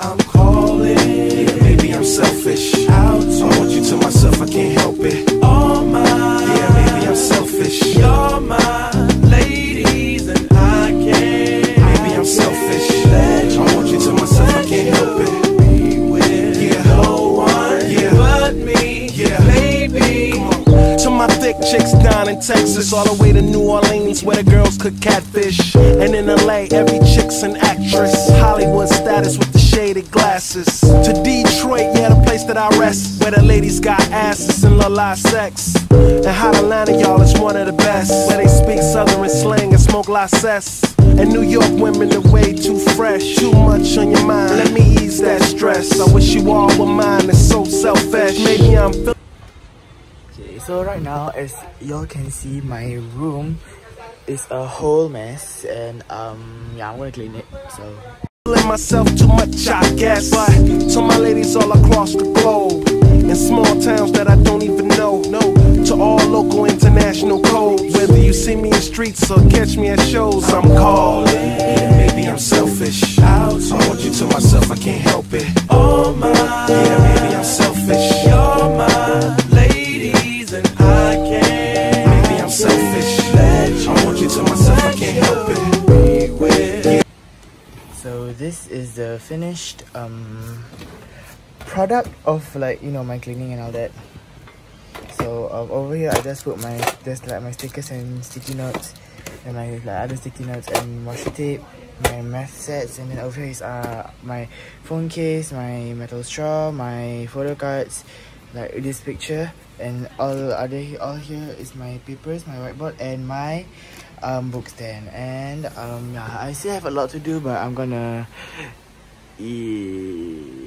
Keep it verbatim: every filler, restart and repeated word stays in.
I'm calling. Yeah, maybe I'm selfish. Out I want you to myself, I can't help it. All my. Yeah, maybe I'm selfish. You're my ladies and I can't. Maybe I'm selfish. I want you to myself, I can't help it. Be with yeah. no one yeah. but me. Yeah, baby. To my thick chicks down in Texas, all the way to New Orleans where the girls cook catfish. And in L A, every chick's an actress. Hollywood status with the shaded glasses. To Detroit, yeah, the place that I rest, where the ladies got asses and love live sex. And Hot Atlanta, y'all, is one of the best, where they speak southern slang and smoke la cess. And New York women are way too fresh. Too much on your mind, let me ease that stress. I wish you all were mine, it's so selfish. Maybe I'm feeling. Okay, so right now, as y'all can see, my room is a whole mess, and um, yeah, I'm gonna clean it. So. Feeling myself too much, I guess. But to my ladies all across the globe, in small towns that I don't even know, no. To all local international codes, whether you see me in streets or catch me at shows, I'm calling. Yeah, maybe I'm selfish. Out I want you to myself, I can't help it. All my. Yeah, maybe I'm selfish. You're my ladies and I can't. Maybe I'm selfish. I want you to myself, I can't help it. Be with yeah. So this is the finished um, product of, like, you know, my cleaning and all that. So um, over here I just put my, there's like my stickers and sticky notes, and my like other sticky notes and washi tape, my math sets, and then over here is uh, my phone case, my metal straw, my photo cards, like this picture, and all other all here is my papers, my whiteboard, and my um, book stand. And um, yeah, I still have a lot to do, but I'm gonna. E